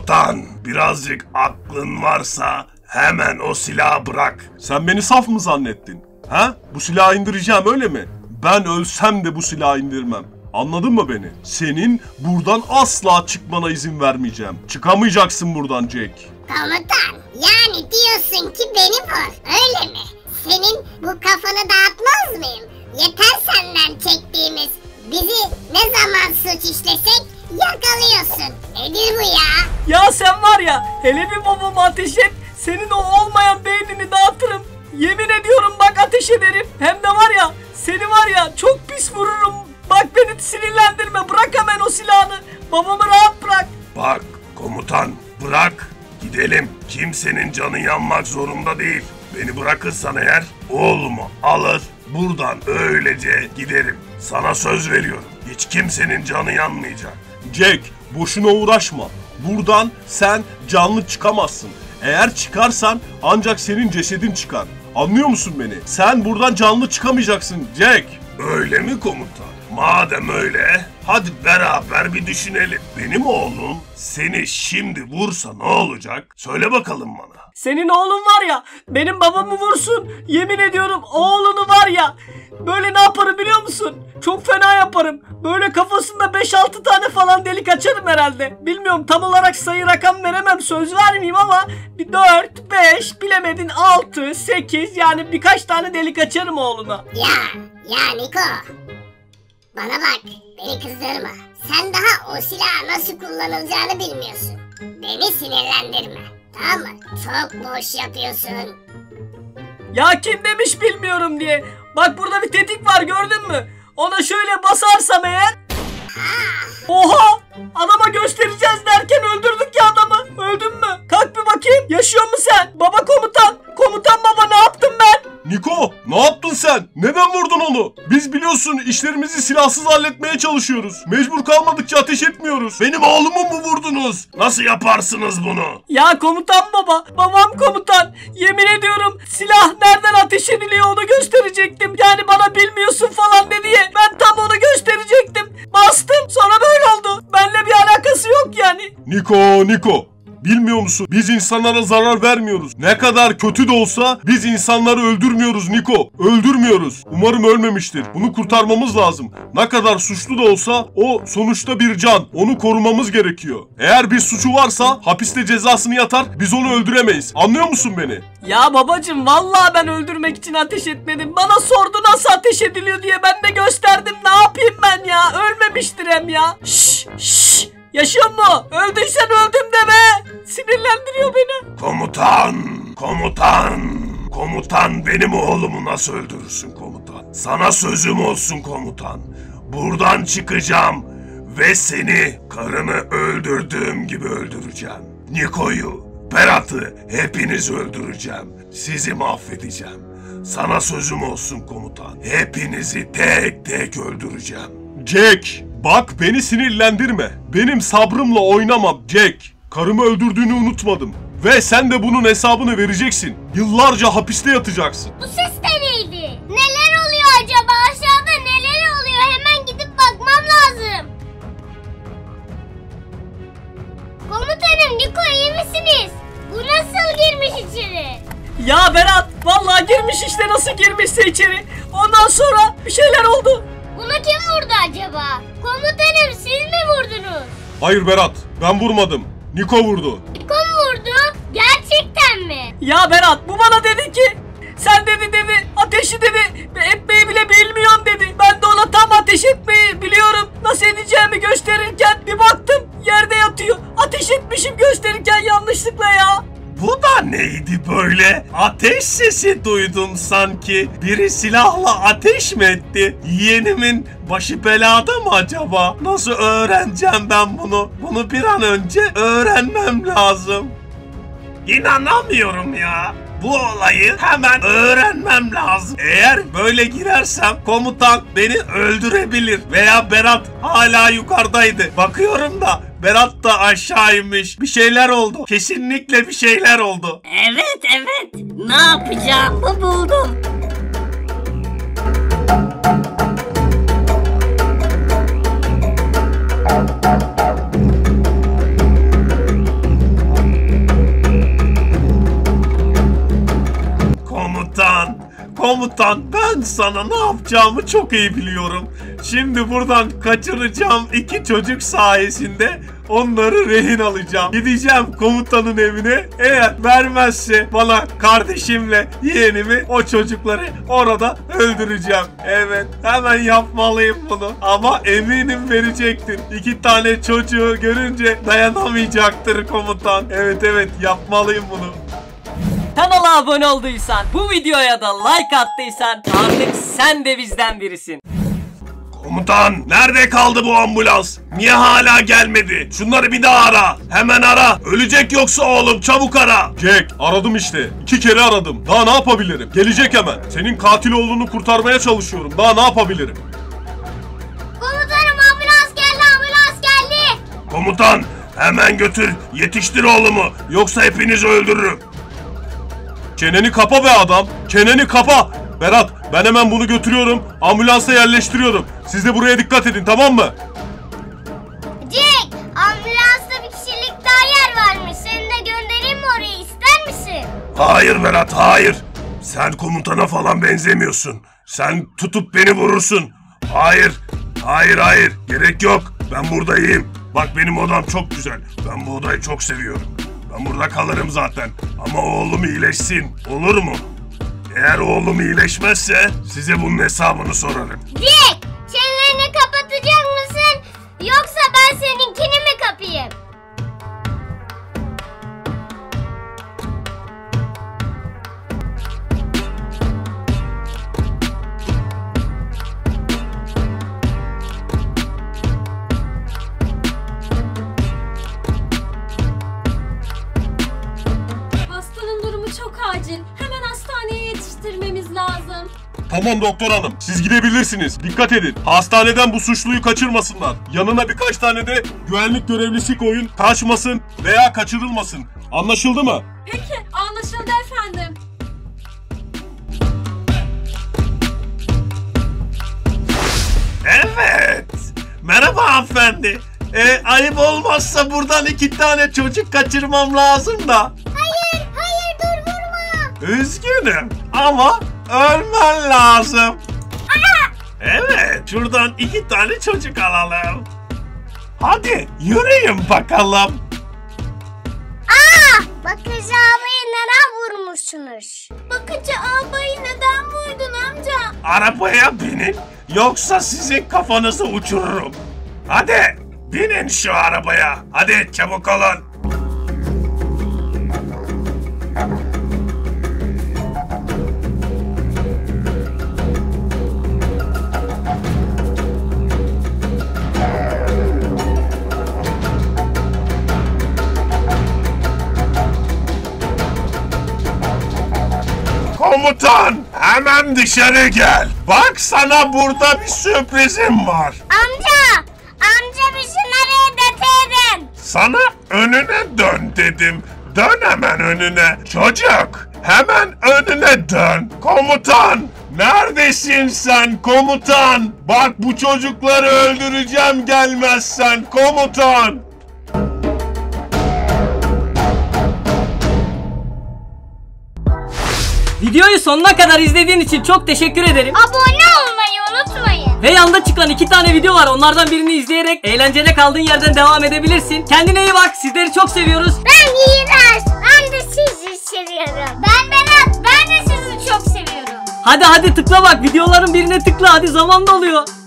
Komutan, birazcık aklın varsa hemen o silahı bırak. Sen beni saf mı zannettin? Ha? Bu silahı indireceğim öyle mi? Ben ölsem de bu silahı indirmem. Anladın mı beni? Senin buradan asla çıkmana izin vermeyeceğim. Çıkamayacaksın buradan Jack. Komutan, yani diyorsun ki beni vur, öyle mi? Senin bu kafanı dağıtmaz mıyım? Yeter senden çektiğimiz. Bizi ne zaman suç işlesek yakalıyorsun. Nedir bu ya? Ya sen var ya, hele bir babamı ateş et, senin o olmayan beynini dağıtırım. Yemin ediyorum bak ateş ederim. Hem de var ya, seni var ya çok pis vururum. Bak beni sinirlendirme, bırak hemen o silahını. Babamı rahat bırak. Bak komutan, bırak gidelim. Kimsenin canı yanmak zorunda değil. Beni bırakırsan eğer oğlumu alır buradan öylece giderim. Sana söz veriyorum. Hiç kimsenin canı yanmayacak. Jack, boşuna uğraşma. Buradan sen canlı çıkamazsın. Eğer çıkarsan ancak senin cesedin çıkar. Anlıyor musun beni? Sen buradan canlı çıkamayacaksın Jack. Öyle mi komutan? Madem öyle, hadi beraber bir düşünelim. Benim oğlum seni şimdi vursa ne olacak? Söyle bakalım bana. Senin oğlun var ya, benim babamı vursun. Yemin ediyorum oğlunu var ya, böyle ne yaparım biliyor musun? Çok fena yaparım. Böyle kafasında 5-6 tane falan delik açarım herhalde. Bilmiyorum, tam olarak sayı rakam veremem, söz vermeyeyim ama bir 4, 5, bilemedin 6, 8, yani birkaç tane delik açarım oğluna. Ya Niko. Bana bak, beni kızdırma. Sen daha o silahı nasıl kullanılacağını bilmiyorsun. Beni sinirlendirme, tamam mı? Çok boş yapıyorsun. Ya kim demiş bilmiyorum diye. Bak burada bir tetik var, gördün mü? Ona şöyle basarsam eğer. Oha! Adama göstereceğiz derken öldürdük ya adamı. Öldün mü? Kalk bir bakayım. Yaşıyor musun sen? Baba komutan. Komutan baba, ne yaptım ben? Niko, ne yaptın sen? Neden vurdun onu? Biz biliyorsun işlerimizi silahsız halletmeye çalışıyoruz. Mecbur kalmadıkça ateş etmiyoruz. Benim oğlumu mu vurdunuz? Nasıl yaparsınız bunu? Ya komutan baba, babam komutan. Yemin ediyorum silah nereden ateş ediliyor onu gösterecektim. Yani bana bilmiyorsun falan dedi ya. Ben tam onu gösterecektim. Bastım, sonra böyle oldu. Benimle bir alakası yok yani. Niko. Bilmiyor musun? Biz insanlara zarar vermiyoruz. Ne kadar kötü de olsa biz insanları öldürmüyoruz Niko. Öldürmüyoruz. Umarım ölmemiştir. Bunu kurtarmamız lazım. Ne kadar suçlu da olsa o sonuçta bir can. Onu korumamız gerekiyor. Eğer bir suçu varsa hapiste cezasını yatar. Biz onu öldüremeyiz. Anlıyor musun beni? Ya babacım, vallahi ben öldürmek için ateş etmedim. Bana sordu nasıl ateş ediliyor diye, ben de gösterdim. Ne yapayım ben ya? Ölmemiştir hem ya. Şşş. Yaşıyor mu? Öldüysen öldüm deme. Sinirlendiriyor beni. Komutan benim oğlumu nasıl öldürürsün komutan? Sana sözüm olsun komutan. Buradan çıkacağım ve seni karını öldürdüğüm gibi öldüreceğim. Niko'yu, Berat'ı hepinizi öldüreceğim. Sizi mahvedeceğim. Sana sözüm olsun komutan. Hepinizi tek tek öldüreceğim. Jack, bak beni sinirlendirme. Benim sabrımla oynama Jack. Karımı öldürdüğünü unutmadım. Ve sen de bunun hesabını vereceksin. Yıllarca hapiste yatacaksın. Bu ses de neydi? Neler oluyor acaba? Aşağıda neler oluyor? Hemen gidip bakmam lazım. Komutanım, Niko iyi misiniz? Bu nasıl girmiş içeri? Ya Berat, vallahi girmiş işte, nasıl girmişse içeri. Ondan sonra bir şeyler oldu. Bunu kim vurdu acaba? Komutanım, siz mi vurdunuz? Hayır Berat, ben vurmadım. Niko vurdu. Niko mu vurdu? Gerçekten mi? Ya Berat, bu bana dedi ki sen dedi ateşi dedi etmeyi bile bilmiyorum dedi. Ben de ona tam ateş etmeyi biliyorum, nasıl edeceğimi gösterirken bir baktım yerde yatıyor. Ateş etmişim gösterirken yanlışlıkla ya. Bu da neydi böyle? Ateş sesi duydum sanki. Biri silahla ateş mi etti? Yeğenimin başı belada mı acaba? Nasıl öğreneceğim ben bunu? Bunu bir an önce öğrenmem lazım. İnanamıyorum ya. Bu olayı hemen öğrenmem lazım. Eğer böyle girersem komutan beni öldürebilir. Veya Berat hala yukarıdaydı. Bakıyorum da Berat da aşağı inmiş. Bir şeyler oldu. Kesinlikle bir şeyler oldu. Evet. Ne yapacağımı buldum. komutan, ben sana ne yapacağımı çok iyi biliyorum. Şimdi buradan kaçıracağım 2 çocuk sayesinde onları rehin alacağım. Gideceğim komutanın evine. Eğer vermezse bana kardeşimle yeğenimi, o çocukları orada öldüreceğim. Evet, hemen yapmalıyım bunu. Ama eminim verecektir. 2 tane çocuğu görünce dayanamayacaktır komutan. Evet, yapmalıyım bunu. Kanala abone olduysan, bu videoya da like attıysan artık sen de bizden birisin. Komutan, nerede kaldı bu ambulans? Niye hala gelmedi? Şunları bir daha ara. Hemen ara. Ölecek yoksa oğlum, çabuk ara. Jack, aradım işte. 2 kere aradım. Daha ne yapabilirim? Gelecek hemen. Senin katil oğlunu kurtarmaya çalışıyorum. Daha ne yapabilirim? Komutanım, ambulans geldi. Komutan, hemen götür. Yetiştir oğlumu. Yoksa hepinizi öldürürüm. Çeneni kapa be adam. Çeneni kapa. Berat, ben hemen bunu götürüyorum. Ambulansa yerleştiriyorum. Siz de buraya dikkat edin, tamam mı? Jack, ambulansta bir kişilik daha yer varmış. Seni de göndereyim mi oraya, ister misin? Hayır Berat, hayır. Sen komutana falan benzemiyorsun. Sen tutup beni vurursun. Hayır. Gerek yok. Ben buradayım. Bak, benim odam çok güzel. Ben bu odayı çok seviyorum. Ben burada kalırım zaten. Ama oğlum iyileşsin. Olur mu? Eğer oğlum iyileşmezse size bunun hesabını sorarım. Jack, çenelerini kapatacak mısın? Yoksa ben seninkini mi kapayım? Hastanın durumu çok acil. Hemen hastaneye yetiştirmemiz lazım. Tamam doktor hanım, siz gidebilirsiniz. Dikkat edin. Hastaneden bu suçluyu kaçırmasınlar. Yanına birkaç tane de güvenlik görevlisi koyun. Kaçmasın veya kaçırılmasın. Anlaşıldı mı? Peki, anlaşıldı efendim. Evet. Merhaba hanımefendi. Ayıp olmazsa buradan 2 tane çocuk kaçırmam lazım da. Hayır, dur, vurma. Üzgünüm ama ölmen lazım. Evet, şuradan 2 tane çocuk alalım. Hadi yürüyün bakalım. Bakıcı ağabeyi neden vurmuşsunuz? Bakıcı ağabeyi neden vurdun amca? Arabaya binin, yoksa sizin kafanızı uçururum. Hadi binin şu arabaya. Hadi çabuk olun. Komutan, hemen dışarı gel. Bak, sana burada bir sürprizim var. Amca bizi nereye götürdün? Sana önüne dön dedim. Dön hemen önüne. Çocuk, hemen önüne dön. Komutan, neredesin sen komutan? Bak, bu çocukları öldüreceğim gelmezsen komutan. Videoyu sonuna kadar izlediğin için çok teşekkür ederim. Abone olmayı unutmayın. Ve yanda çıkan 2 tane video var. Onlardan birini izleyerek eğlencene kaldığın yerden devam edebilirsin. Kendine iyi bak. Sizleri çok seviyoruz. Ben İğrenç. Ben de sizi seviyorum. Ben Berat. Ben de sizi çok seviyorum. Hadi tıkla bak. Videoların birine tıkla. Hadi, zaman doluyor.